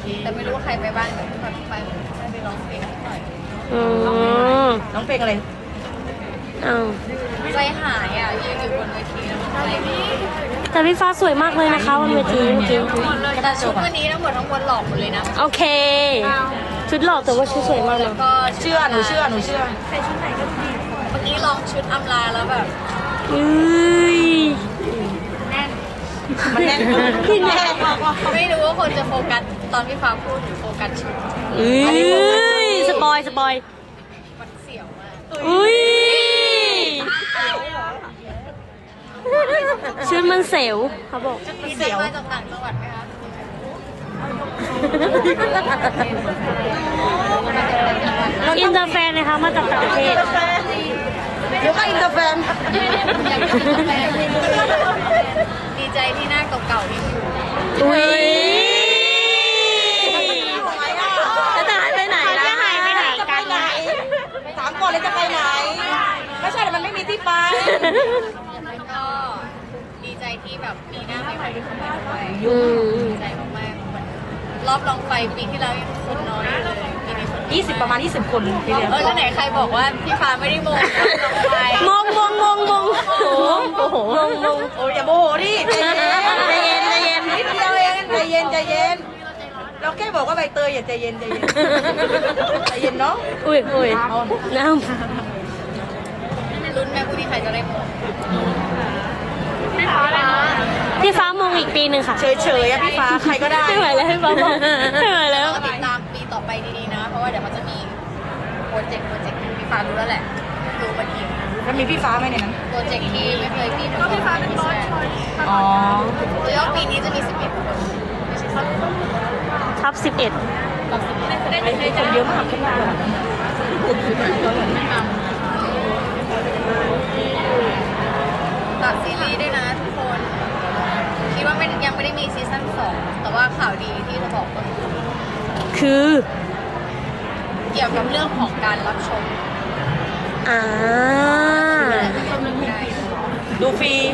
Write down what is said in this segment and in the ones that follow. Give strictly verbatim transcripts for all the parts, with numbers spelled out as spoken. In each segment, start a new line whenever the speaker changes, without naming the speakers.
แต่ไม่รู้ว่าใครไปบ้างแต่พี่ฟ้าไปได้ไปร้องเพลงหน่อย
น้องเพลงอะไร
อ้าว
ใจหายอ่ะยืนอยู่บนเวทีแล้วใจนี้
แต่พี่ฟ้าสวยมากเลยนะคะบนเวทีจริง
ๆแต่ชุดวันนี้ทั้งหมดทั้งมวลหลอกหมดเลยนะ
โอเคชุดหลอกแต่ว่าชุดสวยมากนะ
ก็
เชื่อหนูเชื่อหนูเชื่อ
ใส่ชุดไหนก็ดีเมื่อกี้ลองชุดอำลาแล้วแบบ
อุ้ย
แน่น
มันแน่น
ที่แน่
ไม่รู้ว่าคนจะโฟกัสตอนพี่ฟ้าพูดหรือโฟกัสชุด
อุ้ยสปอยสปอย
มันเสียวมาก
อุ้ยชุดมันเสียวเขาบอก
มีเสียวมาจากต่างจังหวัดไหมคะ
อินเตอร์แฟนนะคะมาจากต่างประเทศ
เดี๋ยวก็อินเตอร์แฟน
ดีใจที่หน้าเก่าๆที่อยู่
อุ้ย
จะหายไปไหนล่ะ
จะหายไปไหนกัน
ถามก่อนเลยจะไปไหนไม่ใช่แต่มันไม่มีที่ไป
ก็ดีใจที่แบบมีหน้าใหม่ๆที่เข้ามาด้วยดีใจมากๆรอบลองไฟปีที่แล้วยังคนน้อยเลยปีนี้คน
ยี่สิบประมาณยี่สิบคนทีเดียว
เออแล้วไหนใครบอกว่าพี่ฟ้าไม่ได้มงลองไฟ
มงมงมงมงโอ้โหมงมง
โอ้ยอย่าโมโหดิใจเย็นใจเย็นใจเย็นนิดเดียวเองใจเย็นใจเย็นเราแค่บอกว่าใบเตยอย่าใจเย็นใจเย็นใจเย็นเนาะ
อุ้ยอุ้ยน้ำ
รุ่นแม่ผู้ที่ใครจะได้มง
พี่ฟ้ามองอีกปีหนึ่งค่ะ
เฉยเฉยอะพี่ฟ้าใครก็ได้
ไม่ไหวแล้วพี่ฟ้ามองไม่ไหวแล้ว
ติดตามปีต่อไปดีๆนะเพราะว่าเดี๋ยวมันจะมีโปรเจกต์โปรเจกต์พี่ฟ้ารู้แล้วแหละรู้มาที
แล้วมีพี่ฟ้าไหมในนั้น
โปรเจกต์ที่ไม่เคยมีก็พี่ฟ้าเป็นบอส
อ๋อ
แล้วปีนี้จะมีสิบเอ็ดคนไม่ใช่ครับ
ทับสิบเอ็ด
คนเยอะมากขึ้นมา
ตัดซีรีส์ด้วยนะทุกคนคิดว่ามันยังไม่ได้มีซีซั่นสองแต่ว่าข่าวดีที่จะบอกก็คือ
คือ
เกี่ยวกับเรื่องของการรับชม
อ่า
ดูฟรี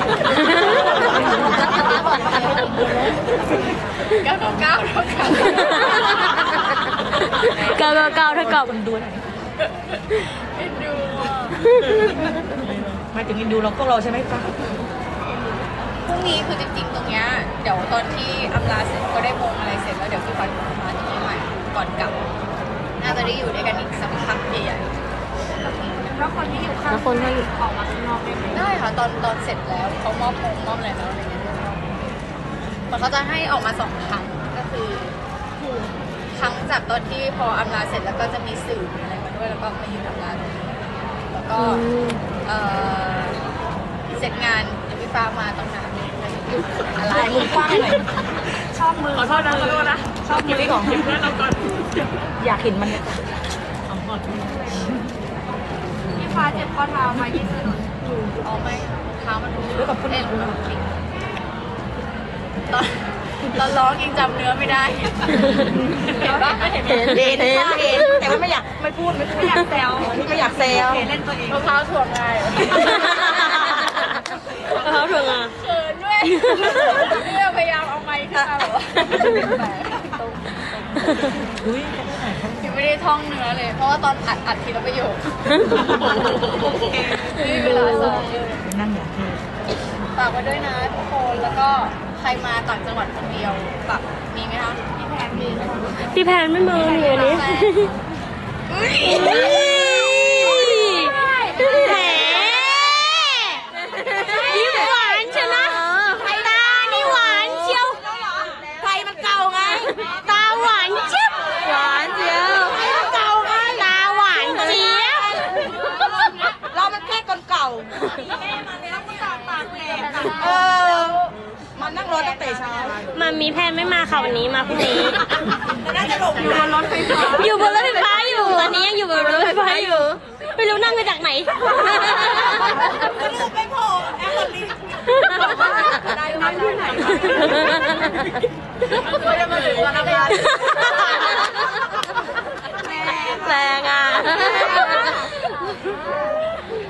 เก้าเก้าเท่ากับ
เก้าเก้าเท่ากับ
ดู
ไหนดู
มาถึงอินดูเราพวกเราใช่ไหมคะ
พรุ่งนี้คือจริงๆตรงเนี้ยเดี๋ยวตอนที่อำลาเสร็จก็ได้มงอะไรเสร็จแล้วเดี๋ยวพี่ฟันมาที่นี่ใหม่ก่อนกลับน่าจะได้อยู่ด้วยกันอีกสักพักใหญ่ๆแล้วคนที่อยู่ข้าง
คนที่อยู่
ออกมาข้างนอกได้ไหมได้ค่ะตอนตอนเสร็จแล้วเขามอบมงมอบอะไรแล้วอะไรเงี้ยมันเขาจะให้ออกมาสองครั้งก็คือครั้งจากตอนที่พออำลาเสร็จแล้วก็จะมีสื่ออะไรมาด้วยแล้วก็มายืนอำลาแล้วก็เสร็จงานเดี๋ยวพี่ฟ้ามาต้องน้ำ
อะไรมือกว้างหน่อย
ชอบมือขอโทษนะขอโทษนะ
ชอบมือที่ของเพื่อนเราก่อนอยากเห็นมันเนี่ย
พี่ฟ้าเจ็บข้อเท้ามายี่สิบอ๋อไม่เท้ามันรู้กับคุณเอ็นตอนตอนร้องยังจำเนื้อไม่ได้เห็นปะเห็นเห็น
เห็นเห็นแต่ว่าไม่อยากไม่พูดไม่อยากแซวไม่อยากแซว
เล่นตัวเองเท้าถ่วงไง
เท้าถ่วงอ่ะ
เขินด้วยเนี่ยพยายามเอาไมค์ขึ้นมาแบบว่ายังไม่ได้ท่องเนื้อเลยเพราะว่าตอนอัดอัดทีละประโยคนี่เวลาซ้อม
นั่งอย่างที่
ฝากไว้ด้วยนะทุกคนแล้วก็ใครมาต่างจังหวัดคนเดียวแบบมีไหมคะพี่แพนมี
พี่แพนไม่มาเลยนี้แหมยิ้มหวานชนะตานี่หวานเชียว
ไฟมันเก่าไง
ตาหวานเจี๊ยบ
หวานเจี๊ยบ
ไฟมันเก่าไงตาหวานเจี๊ยบ
เรามันแค่คนเก่าเออมันนั่งรถตั้งแต่เช้า
มันมีแพนไม่มาค่ะวันนี้มาพรุ่งนี้
น่าจะหลบอยู่บนรถไฟฟ้า
อยู่บนรถไฟฟ้าอยู่ตอนนี้ยังอยู่บนรถไฟฟ้าอยู่ไม่รู้นั่งมาจากไหน
ลูกไม่พอแอปคนนี้ได้มาที่ไหนก็จะมาถึงวันทำงาน
แรงอ่ะ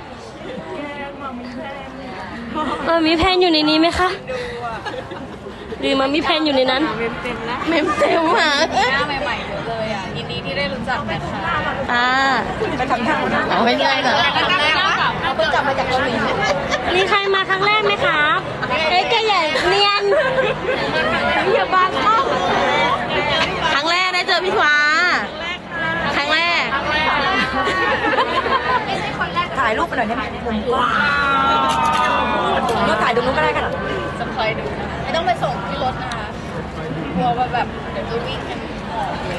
เออมีแพนอยู่ในนี้ไหมคะดีมันมีแพนอยู่ในนั้น
เมมเต็มอ่ะ
หน้าใหม่ๆเยอะเลยอ่ะยินดีที่ได้รู้จักนะคะ
อ่าไปทำท่าเอาไม่ได้เหรอ
ครั้งแรกปะ
เขาเพิ่งกลับมาจากเกาหลี
มีใครมาครั้งแรกไหมครับเอ้ยแกอย่าเนียน
อย่าบังกล้องครั้งแรกได้เจอพี่ฟ้าครั้งแรกถ่ายรูปไปหน่อยได้ไหมมุมกว้างก็ถ่ายตรงนู้นก็ได้กัน
จะคอยดูนะไม่ต้องไปส่งที่รถนะคะกลัวว่าแบบเดี๋ยวจะวิ่งกันออกเลย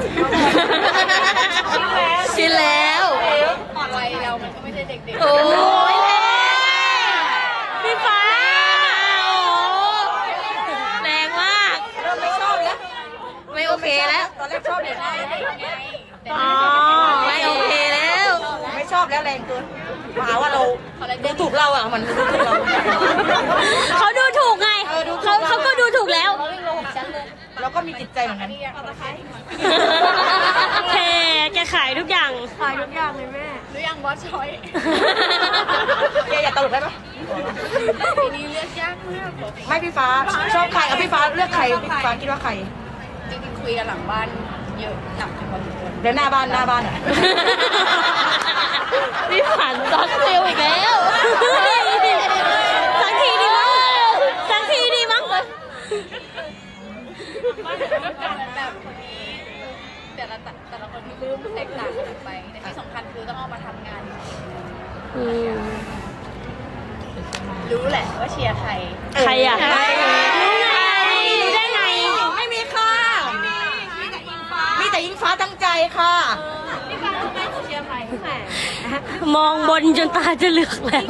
ชินแล้ว
วัยเรามันก็ไม่ใช่เด็ก
โอ้ย
พี่ฟ้าโอ้แรงมาก
เริ่มไม่ชอบแล้วไม่โอเคแล้วตอนแรกชอบ
ๆ
เด็
เด็
ก
กได้เด็กไงแต่
อ๋อ
ไม่โอเคแล้ว ไม่ชอบแล้วแรงเกินมาหาว่าเราดูถูกเราอ่ะมันดูถูกเรา
เขาดูถูกไงเขาเขาก็ดูถูกแล้ว
เขาวิ่งลงของฉันเลย
เราก็มีจิตใจเหมือนกัน
นี่อะราคา
แกแกขายทุกอย่าง
ขายทุกอย่างเลยแม่
หรือยังบอสชอย
แกอย่าตลกได้ปะ
ปีนี้เลือกยากมาก
ไม่พี่ฟ้าชอบใครเอาพี่ฟ้าเลือกใครพี่ฟ้าคิดว่าใคร
จริงๆคุยกันหลังบ้านเยอะหนักพอสมควร
เดี๋ยวหน้าบ้านหน้าบ้านอ่ะ
พี่ฝันตอนเซลอีกแล้วสักทีดีมั้งสักทีดีมั้ง
แบบคนนี้แต่ละแต่ละคนที่ลืมแตกต่างกันไปแต่ที่สำคัญคือต้องเอามาทำงาน
อืม
รู้แหละว่าเชียร์ใคร
ใครอ่ะรู้ไงรู้ได้ไง
ไม่มีค่ะมีแต่ยิงฟ้าตั้งใจค่ะ
มองบนจนตาจะเหลือกแล้ว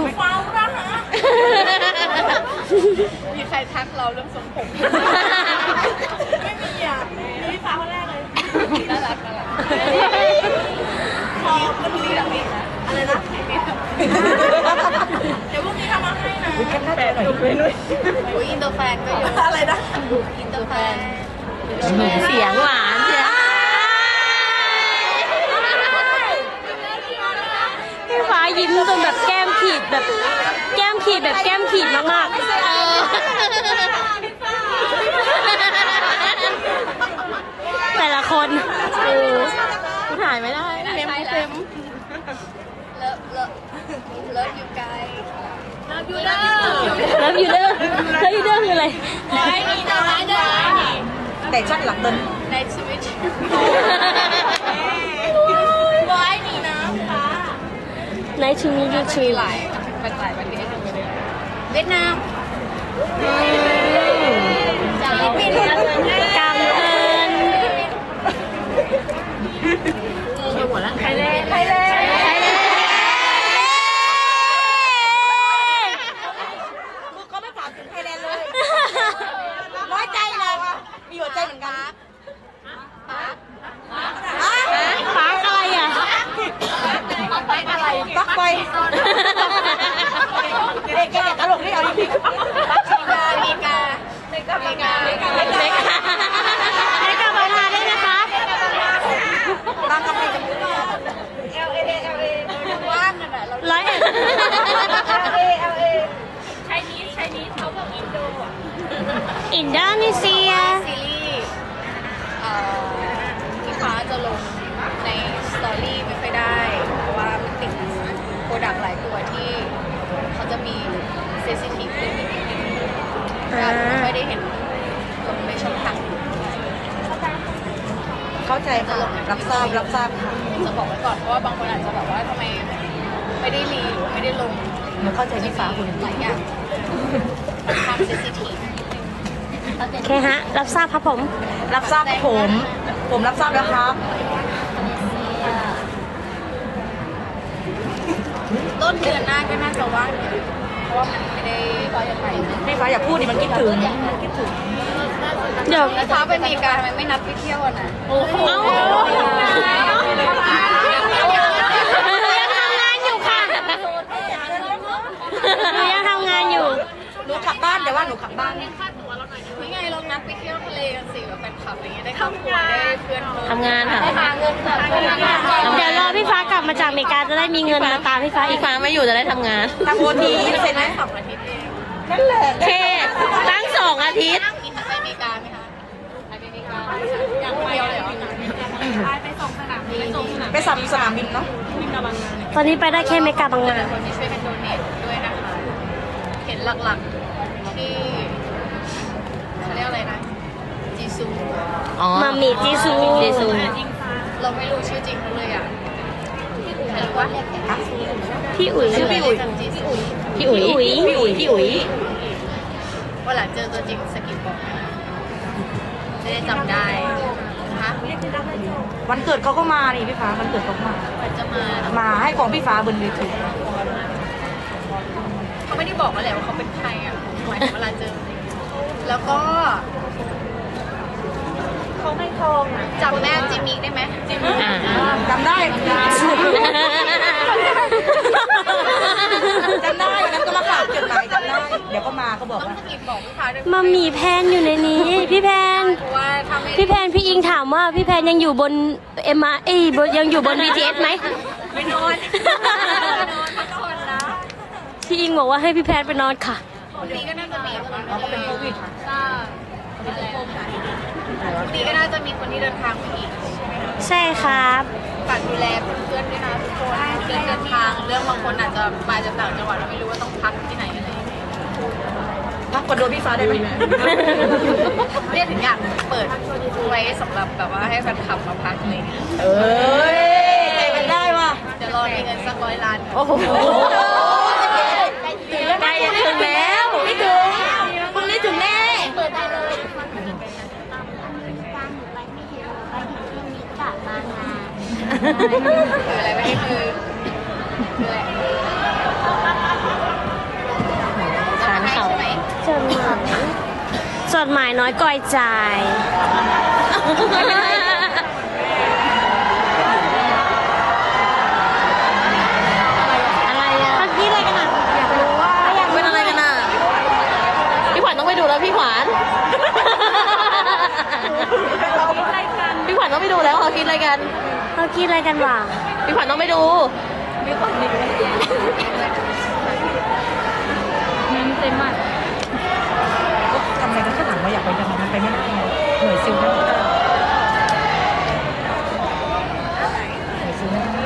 มีใครทักเราเรื่องทรงผมไม่มีอ่ะมีฟ้าคนแรกเลยน่ารักน่ารักพอมันมีแบบนี้นะอะไรนะเดี๋ยวพรุ่งนี้ทำมาให้นะ
แค่หน้าจอหน่อยด้วยด้วย
โอ้ยอินเตอร์แฟนก็เยอะอะไรนะอินเตอร์แฟน
เสียงหวานเสียงพี่ฟ้ายิ้มจนแบบแก้มขีดแบบแก้มขีดแบบแก้มขีดมากๆเออแต่ละคนเออ
กูถ่ายไม่ได้
เต็มเต็มเลิฟเลิฟเลิฟยูไกเลิฟยูเด้อ
แล้วยูเดอร์แล้วยูเดอร์คืออะไร
ไว้นี่นะไว้เด้อ
แต่ชักหลังเดิน
ในชีวิตไว้นี่นะค่ะ
Nice to meet you
มี
too
หลายเป็นหลายประเทศเวียดนามจากฟิลิปปินส์
กำเอิญ
ไทยแลนด์ไทยแลนด์
คือเขาไม่ถามถึงไทยแลนด์เลยน้อยใจเราอะมีหัวใจเหมือนกัน
ฟ้าอะไรอ่ะ
ไปอะไร
ปักไปเด็กแกอย่าตลกนี่เอาจริง
อเมริกาอเมริกาอเมริกาอเมริกา
เล็กเล็กกับมาทานได้ไหมคะ
ๆบางกะปิกับ
ว่างกันอ่ะเรา
ร้อยเอ็ด
ใช้นี้ใช้นี้เขาบอกอินโดอ่ะ
อินโดนีเซีย
ซีรีส์เอ่อพี่ฟ้าจะลงในสตอรี่ไม่ค่อยได้ เพราะว่ามันติดโปรดักต์หลายตัวที่เขาจะมีเซนซิทีฟเรื่องนี้นิดนึงเราไม่ค่อยได้เห็นลงในช่องทาง
เข้าใจค่ะรับทราบรับทราบค่ะ
จะบอกไว้ก่อนเพราะว่าบางคนอาจจะแบบว่าทำไมไม่ได้รีหรือว่าไม่ได้ลง
หนูเข้าใจพี่ฟ้าคุณ
หลายอย่างค่อนข้างเซนซิทีฟ
โอเคฮะ รับทราบครับผม
รับทราบผม ผมรับทราบแล้วครับ
ต้นเดือนหน้าก็น่าจะว่างอยู่เพราะว่ามันไม่ได้ไปไป
พี่ฟ้าอย่าพูดดิมันคิดถึงคิดถึง
เดี๋ยว
แล้วเช้าไปอเมริกาทำไมไม่นัดไปเที่ยวอ่ะนะโอ้โห
หนูยังทำงานอยู่ค่ะหนูยังทำงานอยู่
หนูกลับบ้านแต่ว่าหนูกลับบ้าน
นี่ไงลองนัดไปเที่ยวทะเลกันสิกับแฟนคลับอะไรเงี้ยได้ครอบครัวได้เพื่อนเพิ่ม
ทำงานค่ะ
ได้หาเงินค่ะ
เดี๋ยวรอพี่ฟ้ากลับมาจากอเมริกาจะได้มีเงินมาตามพี่ฟ้าอีกฟ้าไม่อยู่จะได้ทำงาน
ทำโอทีเสร็จไหม
สองอาทิตย์เอง
นั่นแหละ
เคตั้งสองอาทิตย์
กิน
ไปสัมสนามบินเนาะ
ตอนนี้ไปได้แค่เมกาบางนา
คนที่ช่วยกันโดเนทด้วยนะคะ เห็นหลักๆที่เขาเรียกอะไรนะจีซู
อ๋อมามีจีซูจีซู
เราไม่รู้ชื่อจริงเขาเลยอ่ะใครรู้ว่า
พี่อุ๋ย
ชื่อพี่อุ๋ยจีซู
พี่อุ๋ยพี่อุ๋ยพี่อุ๋ย
วันหลังเจอตัวจริงสกิปบอกนะจะได้จำได้นะคะ
วันเกิดเขาก็มานี่พี่ฟ้าวันเกิดเขาก็มา
มันจะมา
มาให้ของพี่ฟ้าบนเวที
เขาไม่ได้บอกมาแหละว่าเขาเป็นใครอ่ะหมายถึงเวลาเจอจริงแล้วก็เขาให้ทองจำแม่จิมมี่ได้ไหมจิมมี่
อ่า
จำได้จำได้วันนั้นก็มาฝากจดหมายจำได้เดี๋ยวก็มาเขาบอก
ต้อง
ว่า
สกิปบอกลูกค้าด้วย
มามีแพนอยู่ในนี้ พี่แพน
เพราะว่าถ้าไม่
พี่แพนพี่อิงถามว่าพี่แพนยังอยู่บนเอ็มอาร์เอ้ยบนยังอยู่บน บี ที เอส ไหม
ไม่นอนไม่นอนพักผ่อนนะ
พี่อิงบอกว่าให้พี่แพนไปนอนค่ะ
วันนี้ก็น่าจะมีคน
เขาเป็นโควิด
ใช่วันนี้ก็น่าจะมีคนที่เดินทางมาอีกใช่ไหมคะ
ใช่ครับ
ฝากดูแลเพื่อนๆด้วยนะทุกคนเรื่องเดินทางเรื่องบางคนอาจจะมาจากต่างจังหวัดเราไม่รู้ว่าต้องพักที่ไหนอะไรอย่างเงี้ย
พักคอนโดพี่ฟ้าได้ไหม
เนี่ยถึงอยากเปิดไว้สำหรับแบบว่าให้แฟนคลับมาพักเลย
เอ้ยใจมันได้ว่ะ
เดี๋ยวรอมีเงินสักร้อยล้าน
โอ้โห
ใกล้จะถึงแล้ว
ไม่ถึงพรุ่งนี้ถึงแน่
เปิดได้เลย คืออะไรไม่ได้คือคืออะไร
ทานเขา
ใช่ไหม
จดหมายจดหมายน้อยก่อยใจ อะไรอ่ะเมื่อกี้อะไรกันอ่ะ
อยากรู้ว่าอยาก
เป็นอะไรกันอ่ะ พี่ขวัญต้องไปดูแล้วพี่ขวัญ พี่ขวัญต้องไปดูแล้วเขาคิดอะไรกันเขาคิดอะไรกันวะพี่ขวัญต้องไปดู
มีความมีความเต็มมาก
ทำไงก็ถามว่าอยากไปยังไงมันไปไม่ได้ไงหน่วยซิลไม่ได้หน่วยซิลไม่ได้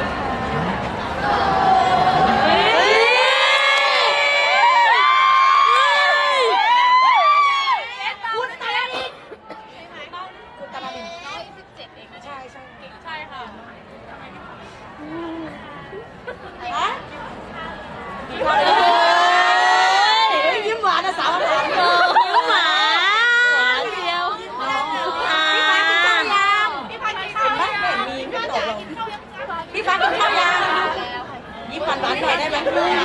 ยิ้มหวานนะสาวหวาน
ยิ้มหวานหวานเชียวอ่า
พี่ฟ้ากินข้าวยังเห็นไหมไม่เห็นมีไม่ตอบเราพี่ฟ้ากินข้าวยังยิ้มหวานหวานหน่อยได้ไหม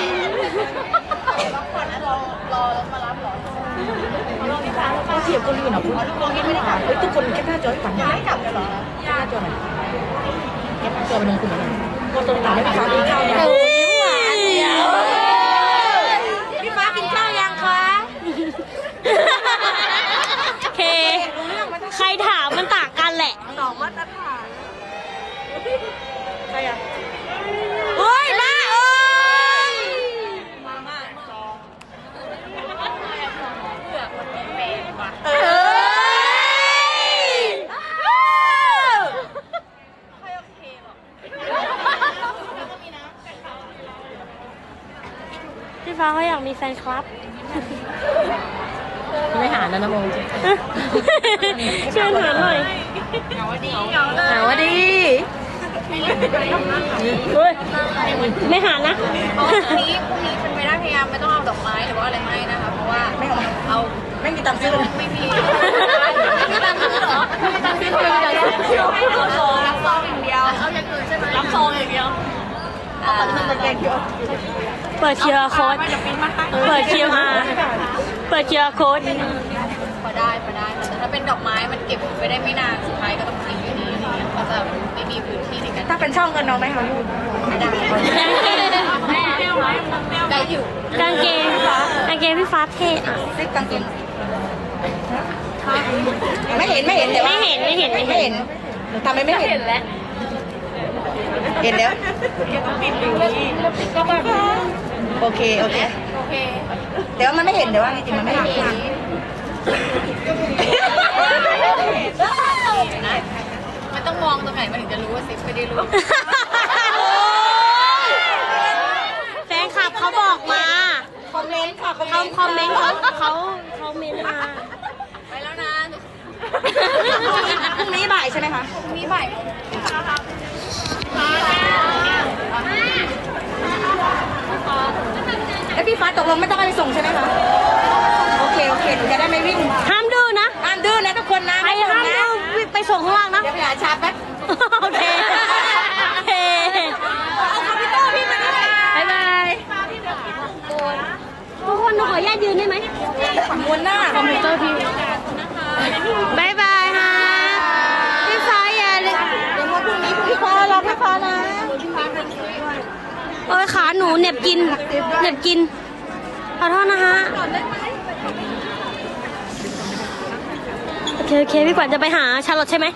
พักผ่อนนะรอรอแล้วมารับเหรอ
เราเสียบคนอื่นเหรอคุณลองยิ้มไม่ได้ค่ะเฮ้ยทุกคนแคปหน้าจอให้ฝัน
ยังไม่กลับเลยเหรอ
แคปหน้าจอหน่อยแคปหน้าจอไปลงคุณหน่อยพอตรงตาให้พี่ฟ้ากินข้าวยัง
ยิ้มหวานเชียว
พี่ฟ้ากินข้าวยังคะ
โอเค ใครถามมันต่างกันแหละ
สองมาตรฐานใครอ่ะเฮ้ยมาเอ้ยมามาสอง
เผื่อคนมีเฟนว่ะ
เอ้ย
ไม่โอเคหรอก
พี่ฟ้าเขาอยากมีแฟนคลับ
ไม่หาแล้วนะโมจริง
เชิญหาหน่อย
เหงาดีเหงาเลย
หาว่าดี
เฮ้ยไม่หานะ
พรุ่งนี้พรุ่งนี้เป็นไปได้พยายามไม่ต้องเอาดอกไม้หรือว่าอะไรมาให้นะคะเพราะว่า
ไม่เอา
เอา
ไม่มีตังค์ซื้อเลย
ไม่มีไม่มีตังค์ซื้อเหรอไม่มีตังค์ซื้อเลยให้รับซองรับซองอย่างเดียวเอาอย่างอื่นใช่ไหมรับซองอย่างเดียว
ตะแกรงเยอะ
เปิด คิว อาร์ Code เปิด คิว อาร์ เปิด คิว อาร์ Code
พอได้พอได้แต่ถ้าเป็นดอกไม้มันเก็บไว้ได้ไม่นานสุดท้ายก็ต้องทิ้งอยู่ดีอะไรเงี้ยเขาจะไม่มีพื้นที่ในการ
ถ้าเป็นช่องเงินน้องไหมคะลูก
ไม่ได้ได้อยู่
กางเกงกางเกงพี่ฟ้าเท่อะ
ซิกกางเกงไม่เห็นไม่เห็นแต่ว่า
ไม่เห็นไม่เห็นไม่
ไม่
เห็
เห็
น
นหนูทำไมไม่เห็นแล้วเห็นแล้วโอเคโอเค
โอเค
แต่ว่ามันไม่เห็นแต่ว่าจริงๆมันไม่เห็น
มันต้องมองตรงไหนมันถึงจะรู้ว่าซิปไม่ได้รู้
เขาเขาเมนมา
ไปแล้วนะ
พรุ่งนี้บ่ายใช่ไหมคะ
มีบ่ายโมง
แล้วพี่ฟ้าตกลงไม่ต้องให้ไปส่งใช่ไหมคะ โอเคโอเคหนูจะได้ไม่วิ่ง
ห้ามดื้อนะ
ห้ามดื้อนะทุกคนนะ
ใคร
ไม่ส่
ห้าง ม
นะ
ดื้อไปส่งข้างล่างนะ
เดี๋ยวไปหาชาร์จแป๊บ
โอเคโอเค
เอาคอมพิวเตอร์พี่มาด้วย
บ๊ายบายทุกคนหนูขออนุญาตยืนได้ไหม
ม้วนหน้าคอมพิวเตอร์พี่
บ๊ายบายค่ะพี่ฟ้าอย่าเลย
เดี๋ยวมาพรุ่งนี้พี่ฟ้ารอพี่ฟ้านะ
โอ้ยขาหนูเหน็บกินเหน็บกินขอโทษนะฮะโอเคโอเคพี่ขวัญจะไปหาชาลอตใช่ไหม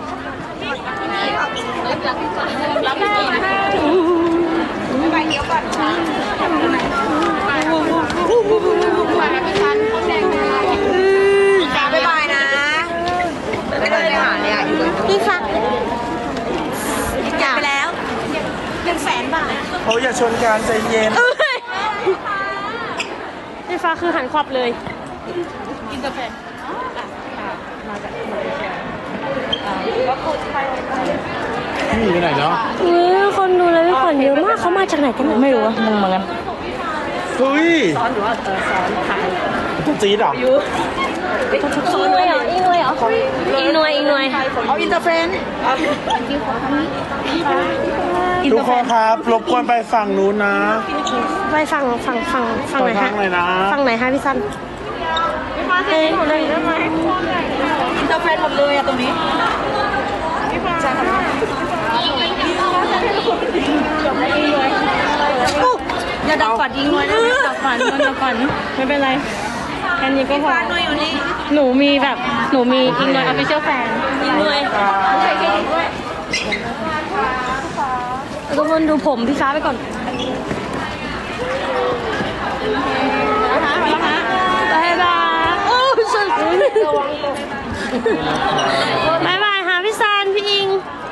อืม
ไปเดี๋ยวก่อน บ๊ายบายนะไม่ได้เลยหาเลยอ่ะอยู่
พี่ฟ้า
จ่ายไปแล้วหนึ่งแสนบาท
โอ้ยอย่าชนกันใจเย็น
เอ้ยพี่ฟ้าคือหันขวับเลย
นี่อยู่ไหนเนาะ
เออคนดูเลยพี่ขวัญเยอะมากเขามาจากไหนกันไม่รู้งงเหมือนกัน
เฮ้ยจี๊ดเหรอ
อีกหน่วยเหรออีกหน่วยเหรออีกหน่วยอีกหน่วย
เอาอินเตอร์เฟรน
ทุกคนครับรบกวนไปฝั่งนู้นนะ
ไปฝั่งฝั่งฝั่งฝั่งไหน
ฝั่
ฮะ
งไหนนะ
ฝั่งไหนฮะพี่ซันเฮ้ย
อินเตอร์เฟรนหมดเลยอ่ะตรงนี้ใช่ค่ะอย่าดับฝันยิงเลยนะดับฝันดับฝันไม่เป็นไรแค่นี้ก็พอหนูมีแบบหนูมีอิงนอยออฟฟิเชียลแฟน
อีกหน่วยทุกคนดูผมพี่ฟ้าไปก่อนบายบายโอ้ฉันบายบายค่ะพี่ซันพี่อิง